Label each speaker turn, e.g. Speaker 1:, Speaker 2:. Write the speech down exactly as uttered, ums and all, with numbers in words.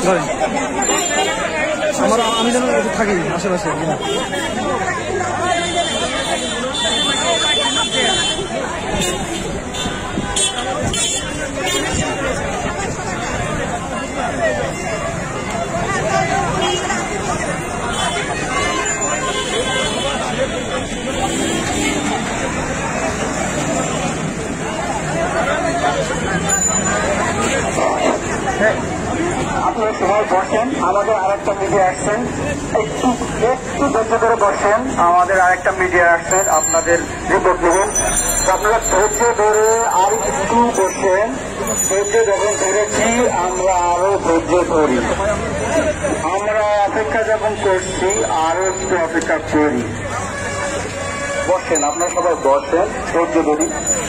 Speaker 1: ধরেন আমার আমি যেন থাকি আশেপাশে।
Speaker 2: আপনারা সবাই বসেন, আমাদের আরেকটা মিডিয়া আসছেন, একটু একটু ধৈর্য ধরে বসেন, আমাদের আরেকটা মিডিয়া আসছেন, আপনাদের রিপোর্ট নেবেন। আপনারা ধৈর্য ধরে আর একটু বসেন, ধৈর্য যখন ধরেছি আমরা আরো ধৈর্য ধরি, আমরা অপেক্ষা যখন করছি আরো একটু অপেক্ষা করি। বসেন, আপনারা সবাই বসেন, ধৈর্য ধরি।